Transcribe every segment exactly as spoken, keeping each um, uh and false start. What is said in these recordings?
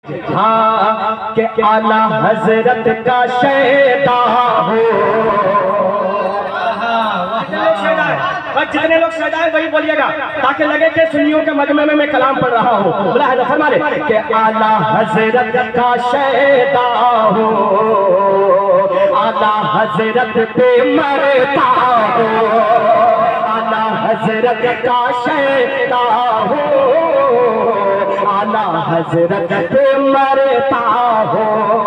ہاں کہ اعلیٰ حضرت کا شیدا ہو. جتنے لوگ شہدا ہیں وہی بولیے گا تاکہ لگے کہ سنیوں کے مجمع میں میں کلام پڑھ رہا ہوں. ملاحظہ فرما لے کہ اعلیٰ حضرت کا شیدا ہو, اعلیٰ حضرت پہ مرتا ہو, اعلیٰ حضرت کا شیدا ہو, اعلیٰ حضرت پہ مرتا ہو.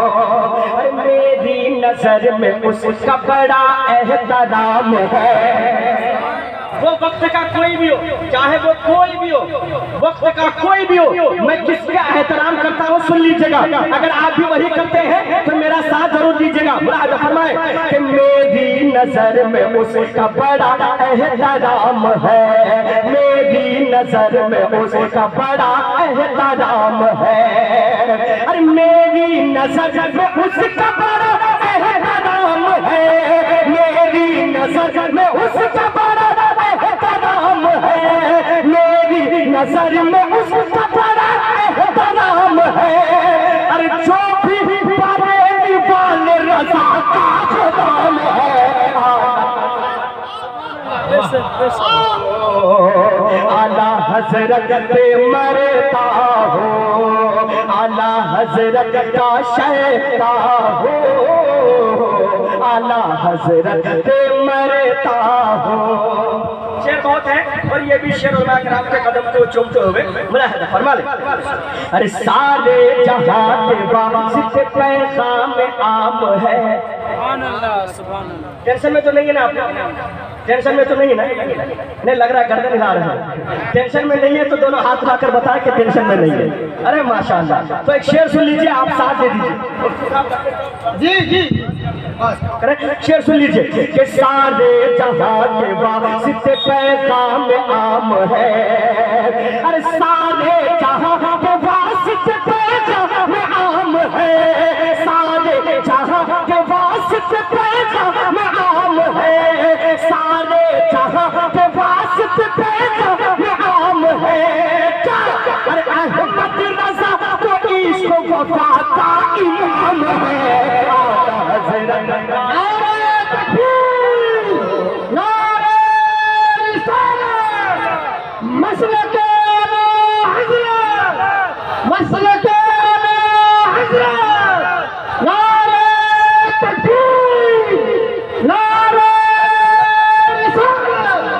میری نظر میں اس کا بڑا احترام ہے. وہ وقت کا کوئی بھی ہو, چاہے وہ کوئی بھی ہو, وقت کا کوئی بھی ہو, میں کس کا احترام کرتا ہوں سن لیجئے گا. اگر آپ بھی وہی کرتے ہیں تو میرا ساتھ ضرور دیجئے گا. ملاحظہ فرمائے کہ میری نظر میں اس کا بڑا احترام ہے, میری نظر میں اس کا بڑا احترام ہے. ارے میری نظر میں اس کا بڑا احترام ہے, میری نظر میں اس کا بڑا احترام ہے, میری نظر میں اس کا بڑا احترام ہے. ارے جو بھی بریلی والے رضا کا خدام ہے. اعلیٰ حضرت پہ مرتا ہو, اعلیٰ حضرت کا شیدا ہو, اعلیٰ حضرت پہ مرتا ہو. شعر بہت ہے اور یہ بھی شعر علماء کرام کے قدم کو چومتے ہوئے ملاحظہ فرما لیں. ارے سارے جہاں کے واسط پیغام عام ہے. سبحان اللہ سبحان اللہ. ٹینشن میں تو نہیں ہے نا آپ؟ ٹینشن میں تو نہیں ہے نا؟ نہیں لگ رہا ہے گردن ہلا رہے ہیں. ٹینشن میں نہیں ہے تو دونوں ہاتھ لا کر بتائیں کہ ٹینشن میں نہیں ہے. ارے ماشاءاللہ. تو ایک شعر سن لیجئے, آپ ساتھ دے دیجئے. جی جی شعر سن لیجئے کہ سارے جہاں کے واسط پیغام عام ہے. ارے سارے جہاں کے واسط پیغام عام ہے, سارے جہاں کے واسط پیغام عام ہے, سارے جہاں کے واسط پیغام عام ہے. ارے احمد رضا تو عشق و وفا کا امام ہے. نعرہ تکبیر, نعرہ رسالت, مسلک اعلیٰ حضرت, مسلک اعلیٰ حضرت. نعرہ تکبیر, نعرہ رسالت.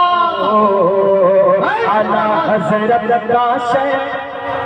اعلیٰ حضرت کا شیخ.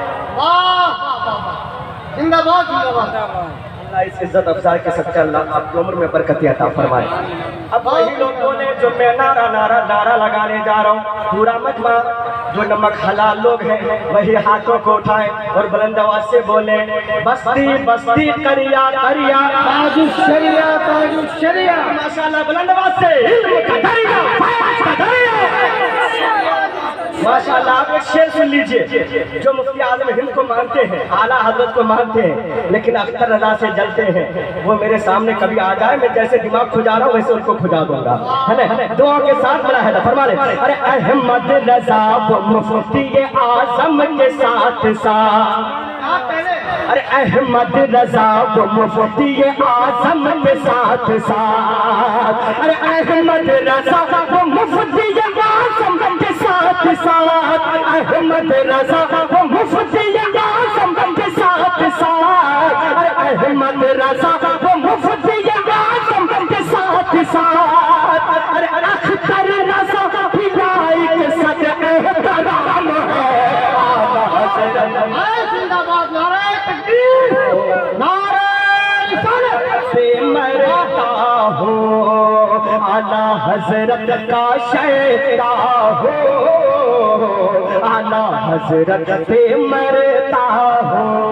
زندہ باد, زندہ باد. اللہ اس عزت افزار کے صدقہ اللہ آپ کی عمر میں برکتی عطا فرمائے. اب وہی لوگ بولے جو میں نعرہ نعرہ نعرہ لگانے جا رہا ہوں, پورا مجمع جو نمک حلال لوگ ہیں وہی ہاتھوں کو اٹھائیں اور بلند آواز سے بولیں بستی بستی کریا کریا تاج الشریعہ تاج الشریعہ. ماشاءاللہ بلند آواز سے علم کا دریا فیض کا دریا. ماشاءاللہ. آپ ایک شعر سن لیجئے جو مفتی اعظم ہند کو مانتے ہیں, اعلیٰ حضرت کو مانتے ہیں, لیکن اختر رضا سے جلتے ہیں. وہ میرے سامنے کبھی آ جائے, میں جیسے دماغ کھجا رہا ہوں ویسے ان کو کھجا دوں گا, ہے نا. دعا کے ساتھ ملاحظہ فرما لیں. ارے احمد رضا وہ مفتی اعظم کے ساتھ ساتھ, ارے احمد رضا وہ مفتی اعظم کے ساتھ ساتھ, ارے احمد رضا وہ مفتی اعظم کے ساتھ ساتھ, احمد رضا وہ مفتی اعظم کے ساتھ ساتھ, ارے احمد رضا وہ مفتی اعظم کے ساتھ ساتھ, ارے اختر رضا بھی رائی کے ساتھ احترام ہے. زندہ باد. نعرہ تکبیر, نعرہ رسالت. سے مرتا ہوں اعلیٰ حضرت کا شیدا ہو, اعلیٰ حضرت پہ مرتا ہوں.